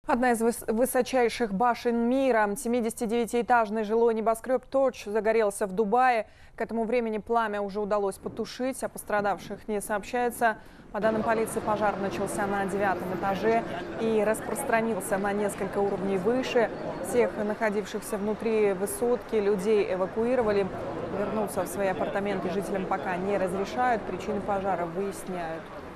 Одна из высочайших башен мира, 79-этажный жилой небоскреб Торч, загорелся в Дубае. К этому времени пламя уже удалось потушить, о пострадавших не сообщается. По данным полиции, пожар начался на 9-м этаже и распространился на несколько уровней выше. Всех находившихся внутри высотки людей эвакуировали. Вернуться в свои апартаменты жителям пока не разрешают, причины пожара выясняют.